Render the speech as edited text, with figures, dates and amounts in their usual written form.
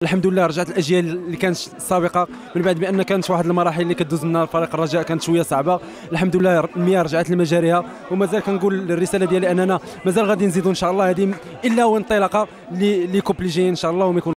الحمد لله رجعت الاجيال اللي كانت السابقه من بعد بان كانت واحد المراحل اللي كدوز منها فريق الرجاء كانت شويه صعبه. الحمد لله المياه رجعت لمجاريها، ومازال كنقول الرساله ديالي اننا مازال غادي نزيدوا ان شاء الله، هذه الا وانطلاقه لكوب اللي جايين ان شاء الله وما يكون